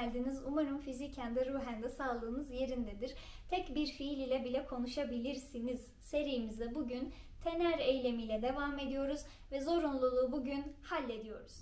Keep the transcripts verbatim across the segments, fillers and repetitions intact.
geldiniz. Umarım fiziken de ruhen de sağlığınız yerindedir. Tek bir fiil ile bile konuşabilirsiniz. Serimize bugün tener eylemiyle devam ediyoruz ve zorunluluğu bugün hallediyoruz.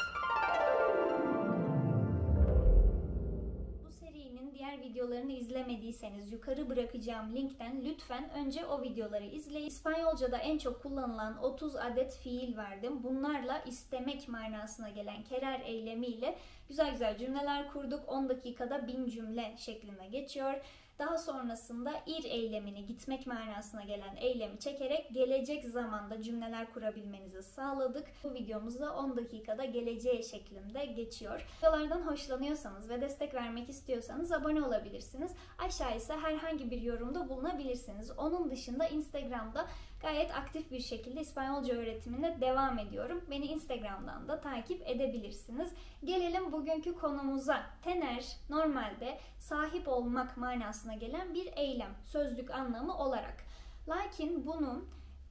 Diğer videolarını izlemediyseniz yukarı bırakacağım linkten lütfen önce o videoları izleyin. İspanyolca'da en çok kullanılan otuz adet fiil verdim. Bunlarla istemek manasına gelen kerer eylemiyle güzel güzel cümleler kurduk. on dakikada bin cümle şeklinde geçiyor. Daha sonrasında ir eylemini, gitmek manasına gelen eylemi çekerek gelecek zamanda cümleler kurabilmenizi sağladık. Bu videomuzda on dakikada geleceğe şeklinde geçiyor. Videolardan hoşlanıyorsanız ve destek vermek istiyorsanız abone olabilirsiniz. Aşağı ise herhangi bir yorumda bulunabilirsiniz. Onun dışında Instagram'da gayet aktif bir şekilde İspanyolca öğretimine devam ediyorum. Beni Instagram'dan da takip edebilirsiniz. Gelelim bugünkü konumuza. Tener normalde sahip olmak manasına gelen bir eylem, sözlük anlamı olarak. Lakin bunu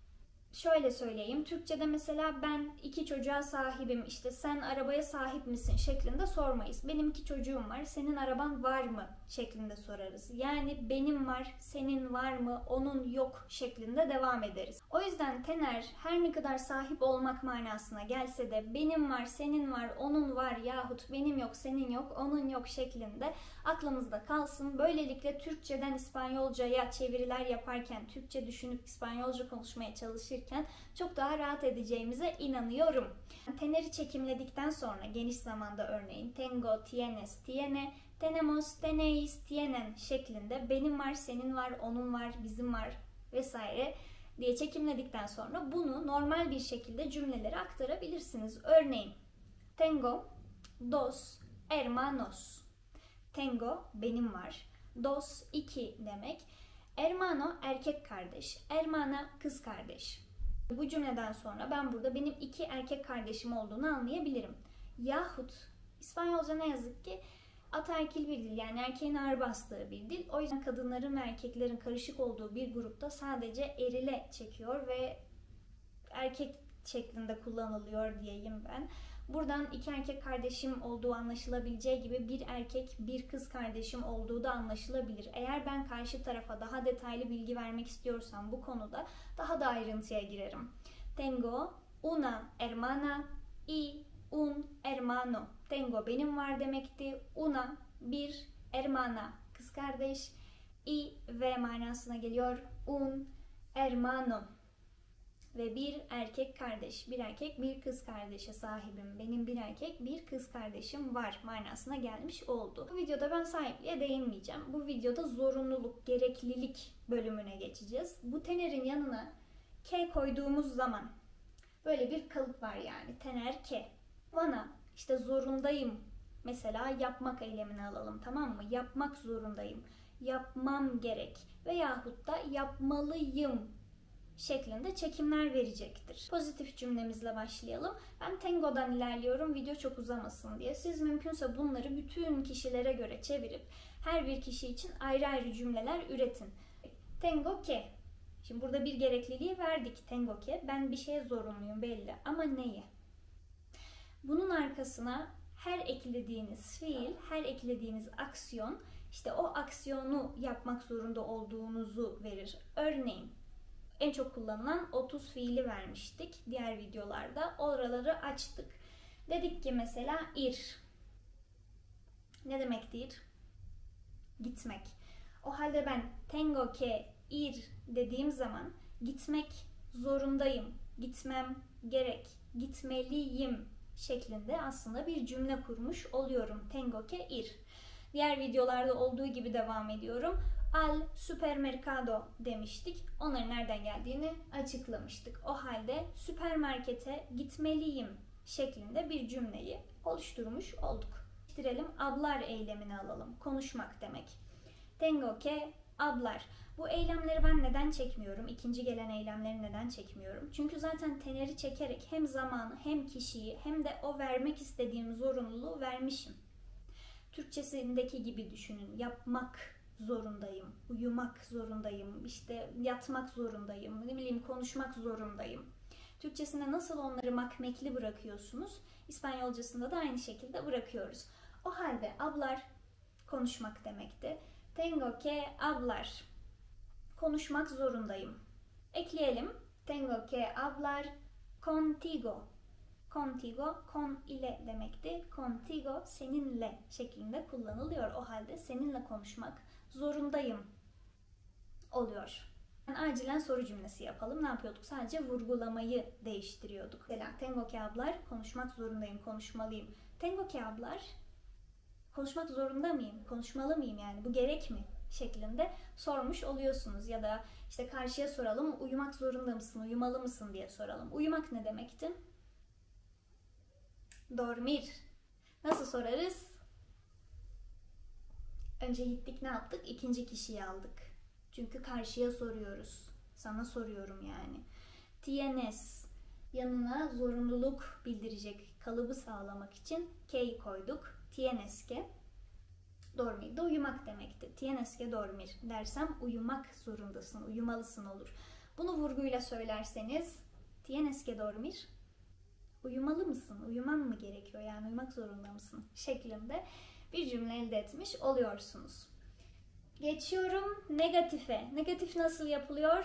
şöyle söyleyeyim. Türkçe'de mesela ben iki çocuğa sahibim, işte sen arabaya sahip misin şeklinde sormayız. Benim iki çocuğum var, senin araban var mı şeklinde sorarız. Yani benim var, senin var mı, onun yok şeklinde devam ederiz. O yüzden tener her ne kadar sahip olmak manasına gelse de benim var, senin var, onun var yahut benim yok, senin yok, onun yok şeklinde aklımızda kalsın. Böylelikle Türkçeden İspanyolcaya çeviriler yaparken, Türkçe düşünüp İspanyolca konuşmaya çalışırken çok daha rahat edeceğimize inanıyorum. Teneri çekimledikten sonra geniş zamanda örneğin tengo, tienes, tiene, tenemos, tenéis, tienen şeklinde benim var, senin var, onun var, bizim var vesaire diye çekimledikten sonra bunu normal bir şekilde cümlelere aktarabilirsiniz. Örneğin tengo dos hermanos. Tengo benim var. Dos iki demek. Hermano erkek kardeş. Hermana kız kardeş. Bu cümleden sonra ben burada benim iki erkek kardeşim olduğunu anlayabilirim. Yahut İspanyolca ne yazık ki ataerkil bir dil, yani erkeğin ağır bastığı bir dil. O yüzden kadınların ve erkeklerin karışık olduğu bir grupta sadece erile çekiyor ve erkek şeklinde kullanılıyor diyeyim ben. Buradan iki erkek kardeşim olduğu anlaşılabileceği gibi bir erkek, bir kız kardeşim olduğu da anlaşılabilir. Eğer ben karşı tarafa daha detaylı bilgi vermek istiyorsam bu konuda daha da ayrıntıya girerim. Tengo una hermana y un hermano. Tengo benim var demekti. Una bir, hermana kız kardeş, y ve manasına geliyor. Un hermano. Ve bir erkek kardeş, bir erkek bir kız kardeşe sahibim. Benim bir erkek bir kız kardeşim var manasına gelmiş oldu. Bu videoda ben sahipliğe değinmeyeceğim. Bu videoda zorunluluk, gereklilik bölümüne geçeceğiz. Bu tenerin yanına ke koyduğumuz zaman böyle bir kalıp var yani. Tener ke. Bana işte zorundayım. Mesela yapmak eylemini alalım, tamam mı? Yapmak zorundayım. Yapmam gerek. Veyahut da yapmalıyım şeklinde çekimler verecektir. Pozitif cümlemizle başlayalım. Ben tengo'dan ilerliyorum video çok uzamasın diye. Siz mümkünse bunları bütün kişilere göre çevirip her bir kişi için ayrı ayrı cümleler üretin. Tengo que. Şimdi burada bir gerekliliği verdik. Tengo que. Ben bir şeye zorunluyum belli. Ama neye? Bunun arkasına her eklediğiniz fiil, her eklediğiniz aksiyon işte o aksiyonu yapmak zorunda olduğunuzu verir. Örneğin en çok kullanılan otuz fiili vermiştik diğer videolarda. Oraları açtık. Dedik ki mesela ir. Ne demektir? Gitmek. O halde ben tengo que ir dediğim zaman gitmek zorundayım, gitmem gerek, gitmeliyim şeklinde aslında bir cümle kurmuş oluyorum. Tengo que ir. Diğer videolarda olduğu gibi devam ediyorum. Al supermercado demiştik. Onların nereden geldiğini açıklamıştık. O halde süpermarkete gitmeliyim şeklinde bir cümleyi oluşturmuş olduk. Bitirelim. Hablar eylemini alalım. Konuşmak demek. Tengo que hablar. Bu eylemleri ben neden çekmiyorum? İkinci gelen eylemleri neden çekmiyorum? Çünkü zaten teneri çekerek hem zamanı hem kişiyi hem de o vermek istediğim zorunluluğu vermişim. Türkçesindeki gibi düşünün. Yapmak zorundayım, uyumak zorundayım, işte yatmak zorundayım, ne bileyim konuşmak zorundayım. Türkçesinde nasıl onları makmekli bırakıyorsunuz, İspanyolcasında da aynı şekilde bırakıyoruz. O halde hablar konuşmak demekti. Tengo que hablar. Konuşmak zorundayım. Ekleyelim. Tengo que hablar contigo. Contigo, con ile demekti. Contigo, seninle şeklinde kullanılıyor. O halde seninle konuşmak zorundayım oluyor. Yani acilen soru cümlesi yapalım. Ne yapıyorduk? Sadece vurgulamayı değiştiriyorduk. Mesela tengo que hablar, konuşmak zorundayım, konuşmalıyım. Tengo que hablar, konuşmak zorunda mıyım, konuşmalı mıyım yani bu gerek mi şeklinde sormuş oluyorsunuz. Ya da işte karşıya soralım, uyumak zorunda mısın, uyumalı mısın diye soralım. Uyumak ne demekti? Dormir. Nasıl sorarız? Önce gittik ne yaptık? İkinci kişiyi aldık. Çünkü karşıya soruyoruz. Sana soruyorum yani. Tienes. Yanına zorunluluk bildirecek kalıbı sağlamak için ke'yi koyduk. Tienes que dormir de uyumak demekti. Tienes que dormir dersem uyumak zorundasın, uyumalısın olur. Bunu vurguyla söylerseniz tienes que dormir, uyumalı mısın, uyuman mı gerekiyor yani uyumak zorunda mısın şeklinde bir cümle elde etmiş oluyorsunuz. Geçiyorum negatife. Negatif nasıl yapılıyor?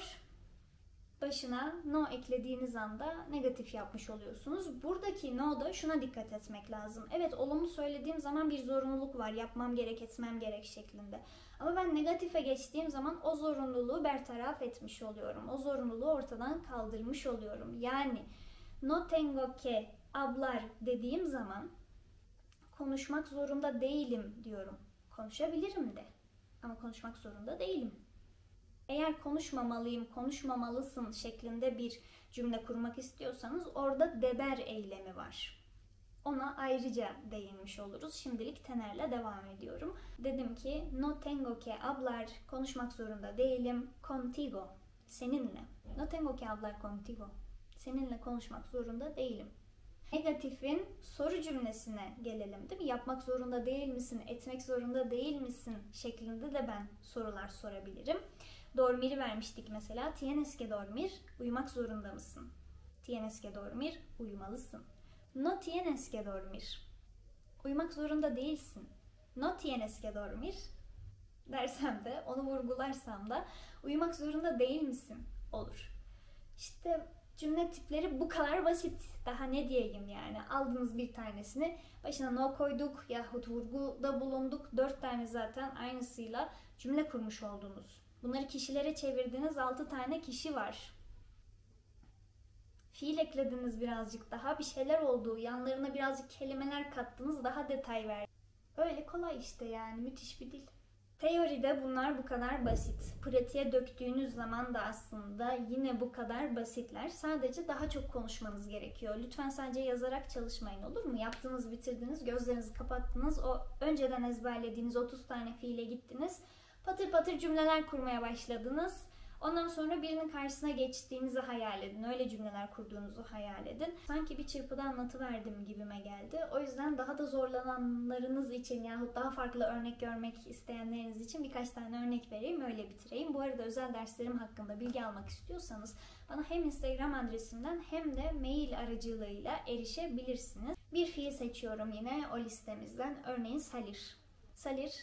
Başına no eklediğiniz anda negatif yapmış oluyorsunuz. Buradaki no'da şuna dikkat etmek lazım. Evet, olumlu söylediğim zaman bir zorunluluk var. Yapmam gerek, etmem gerek şeklinde. Ama ben negatife geçtiğim zaman o zorunluluğu bertaraf etmiş oluyorum. O zorunluluğu ortadan kaldırmış oluyorum. Yani no tengo que hablar dediğim zaman konuşmak zorunda değilim diyorum. Konuşabilirim de. Ama konuşmak zorunda değilim. Eğer konuşmamalıyım, konuşmamalısın şeklinde bir cümle kurmak istiyorsanız orada deber eylemi var. Ona ayrıca değinmiş oluruz. Şimdilik tenerle devam ediyorum. Dedim ki no tengo que hablar, konuşmak zorunda değilim, contigo, seninle. No tengo que hablar contigo, seninle konuşmak zorunda değilim. Negatifin soru cümlesine gelelim değil mi? Yapmak zorunda değil misin, etmek zorunda değil misin şeklinde de ben sorular sorabilirim. Dormir'i vermiştik mesela. Tienes que dormir, uyumak zorunda mısın? Tienes que dormir, uyumalısın. No tienes que dormir, uyumak zorunda değilsin. No tienes que dormir dersem de, onu vurgularsam da uyumak zorunda değil misin olur. İşte cümle tipleri bu kadar basit. Daha ne diyeyim yani. Aldınız bir tanesini, başına no koyduk yahut vurguda bulunduk. Dört tane zaten aynısıyla cümle kurmuş oldunuz. Bunları kişilere çevirdiniz. Altı tane kişi var. Fiil eklediniz birazcık daha. Bir şeyler oldu. Yanlarına birazcık kelimeler kattınız. Daha detay verdiniz. Öyle kolay işte yani. Müthiş bir dil. Teoride bunlar bu kadar basit. Pratiğe döktüğünüz zaman da aslında yine bu kadar basitler. Sadece daha çok konuşmanız gerekiyor. Lütfen sadece yazarak çalışmayın, olur mu? Yaptınız, bitirdiniz, gözlerinizi kapattınız. O önceden ezberlediğiniz otuz tane fiile gittiniz. Patır patır cümleler kurmaya başladınız. Ondan sonra birinin karşısına geçtiğinizi hayal edin. Öyle cümleler kurduğunuzu hayal edin. Sanki bir çırpıda anlatıverdim gibime geldi. O yüzden daha da zorlananlarınız için yahut daha farklı örnek görmek isteyenleriniz için birkaç tane örnek vereyim, öyle bitireyim. Bu arada özel derslerim hakkında bilgi almak istiyorsanız bana hem Instagram adresimden hem de mail aracılığıyla erişebilirsiniz. Bir fiil seçiyorum yine o listemizden. Örneğin salir. Salir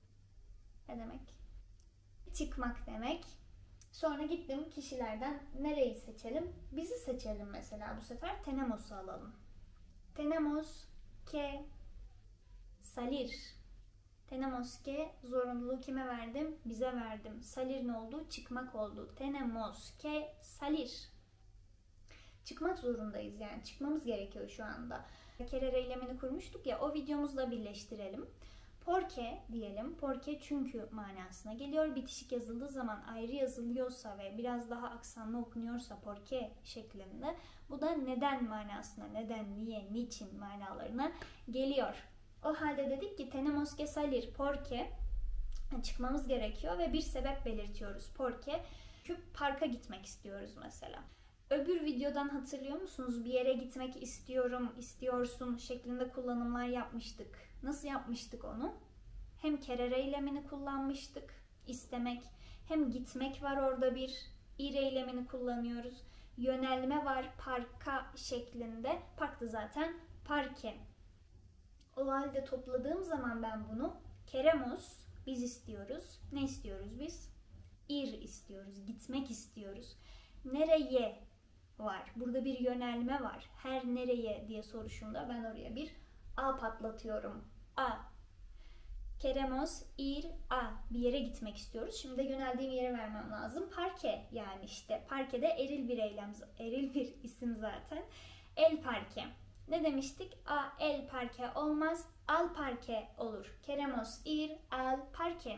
ne demek? Çıkmak demek. Sonra gittim kişilerden nereyi seçelim? Bizi seçelim mesela bu sefer. Tenemos'u alalım. Tenemos que salir. Tenemos que zorunluluğu kime verdim? Bize verdim. Salir ne oldu? Çıkmak oldu. Tenemos que salir. Çıkmak zorundayız yani. Çıkmamız gerekiyor şu anda. Kerer eylemini kurmuştuk ya, o videomuzla birleştirelim. Porque diyelim. Porque çünkü manasına geliyor. Bitişik yazıldığı zaman ayrı yazılıyorsa ve biraz daha aksanlı okunuyorsa porque şeklinde, bu da neden manasına, neden, niye, niçin manalarına geliyor. O halde dedik ki tenemos que salir porque çıkmamız gerekiyor ve bir sebep belirtiyoruz. Porque çünkü parka gitmek istiyoruz mesela. Öbür videodan hatırlıyor musunuz? Bir yere gitmek istiyorum, istiyorsun şeklinde kullanımlar yapmıştık. Nasıl yapmıştık onu? Hem kerer eylemini kullanmıştık, istemek. Hem gitmek var orada, bir ir eylemini kullanıyoruz. Yönelme var, parka şeklinde. Park da zaten parke. O halde topladığım zaman ben bunu Queremos, biz istiyoruz. Ne istiyoruz biz? Ir istiyoruz, gitmek istiyoruz. Nereye var? Burada bir yönelme var. Her nereye diye soruşunda ben oraya bir a patlatıyorum. A. Queremos ir a. Bir yere gitmek istiyoruz. Şimdi de yöneldiğim yere vermem lazım. Parque, yani işte parkede eril bir eylem, eril bir isim zaten. El parque. Ne demiştik? A el parque olmaz. Al parque olur. Queremos ir al parque.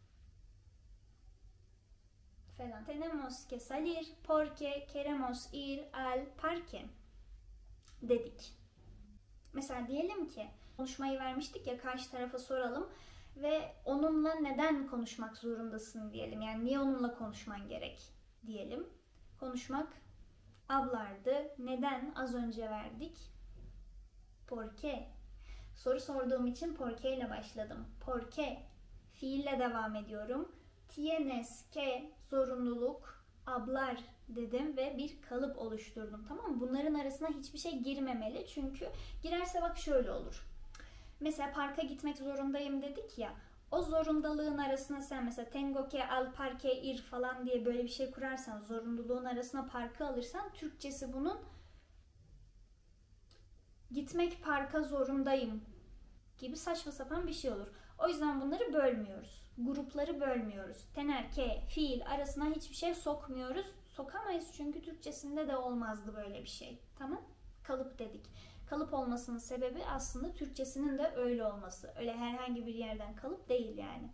Falan. Tenemos que salir porque queremos ir al parque dedik. Mesela diyelim ki konuşmayı vermiştik ya, karşı tarafa soralım ve onunla neden konuşmak zorundasın diyelim. Yani niye onunla konuşman gerek diyelim. Konuşmak hablardı. Neden? Az önce verdik. Porque. Soru sorduğum için porque ile başladım. Porque. Fiille devam ediyorum. Tienes que zorunluluk, hablar dedim ve bir kalıp oluşturdum. Tamam mı? Bunların arasına hiçbir şey girmemeli. Çünkü girerse bak şöyle olur. Mesela parka gitmek zorundayım dedik ya. O zorundalığın arasına sen mesela tengo que al parque ir falan diye böyle bir şey kurarsan, zorunluluğun arasına parkı alırsan, Türkçesi bunun gitmek parka zorundayım gibi saçma sapan bir şey olur. O yüzden bunları bölmüyoruz. Grupları bölmüyoruz. Tener, ke, fiil arasına hiçbir şey sokmuyoruz. Sokamayız çünkü Türkçesinde de olmazdı böyle bir şey. Tamam? Kalıp dedik. Kalıp olmasının sebebi aslında Türkçesinin de öyle olması. Öyle herhangi bir yerden kalıp değil yani.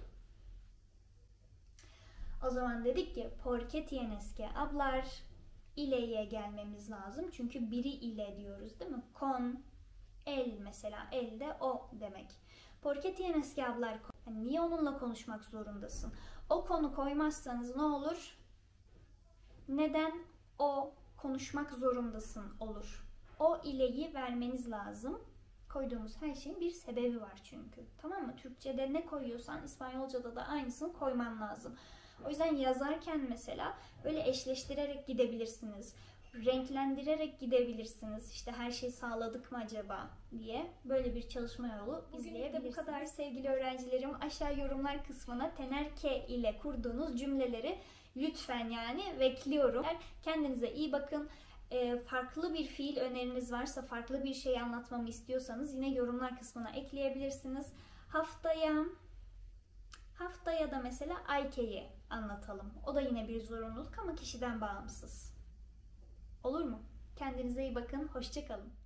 O zaman dedik ki porque tienes que hablar, ile'ye gelmemiz lazım. Çünkü biri ile diyoruz değil mi? Con, el mesela. El de o demek. Porque tienes que hablar. Yani niye onunla konuşmak zorundasın? O konu koymazsanız ne olur? Neden o konuşmak zorundasın olur. O ile'yi vermeniz lazım. Koyduğumuz her şeyin bir sebebi var çünkü. Tamam mı? Türkçe'de ne koyuyorsan İspanyolca'da da aynısını koyman lazım. O yüzden yazarken mesela böyle eşleştirerek gidebilirsiniz. Renklendirerek gidebilirsiniz. İşte her şeyi sağladık mı acaba diye böyle bir çalışma yolu izleyebilirsiniz. Bugün de bu kadar sevgili öğrencilerim. Aşağı yorumlar kısmına tener ke ile kurduğunuz cümleleri lütfen yani bekliyorum. Kendinize iyi bakın. E, farklı bir fiil öneriniz varsa, farklı bir şey anlatmamı istiyorsanız yine yorumlar kısmına ekleyebilirsiniz. Haftaya haftaya da mesela Ayke'yi anlatalım. O da yine bir zorunluluk ama kişiden bağımsız. Olur mu? Kendinize iyi bakın. Hoşça kalın.